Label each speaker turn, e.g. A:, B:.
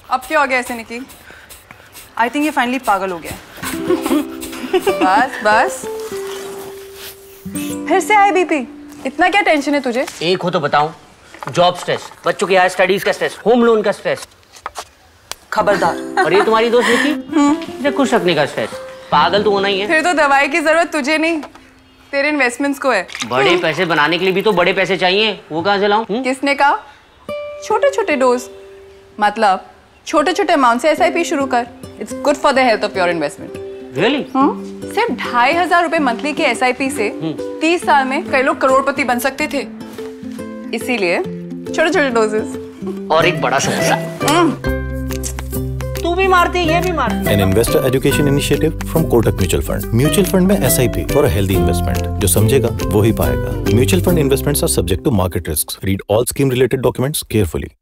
A: अब क्या हो गया ऐसे निकी? आई थिंक ये फाइनली पागल हो गया। बस बस फिर से आए बीपी। इतना क्या टेंशन है तुझे?
B: एक हो तो बताऊं, जॉब स्ट्रेस, बच्चों की हायर स्टडीज का स्ट्रेस, होम लोन का स्ट्रेस।
A: खबरदार।
B: और ये तुम्हारी दोस्त निकी, खुश रखने का स्ट्रेस। पागल तो होना ही है।
A: फिर तो दवाई की जरूरत तुझे नहीं, तेरे इन्वेस्टमेंट्स को है।
B: बड़े पैसे बनाने के लिए भी तो बड़े पैसे चाहिए, वो कहाँ से लाऊं?
A: किसने कहा? छोटे छोटे डोज, मतलब छोटे छोटे अमाउंट से एसआईपी शुरू कर। It's good for the health of your investment.
B: Really?
A: सिर्फ 2,500 रुपए मंथली के एसआईपी से 30 साल में कई लोग करोड़पति बन सकते थे। इसीलिए छोटे छोटे डोजेस
B: और एक बड़ा समोसा। तू भी मारती, ये भी मारती।
C: An investor education initiative from Kotak Mutual Fund. Mutual fund में SIP for a healthy investment. जो समझेगा वो ही पाएगा. Mutual fund investments are subject to market risks. Read all scheme related documents carefully.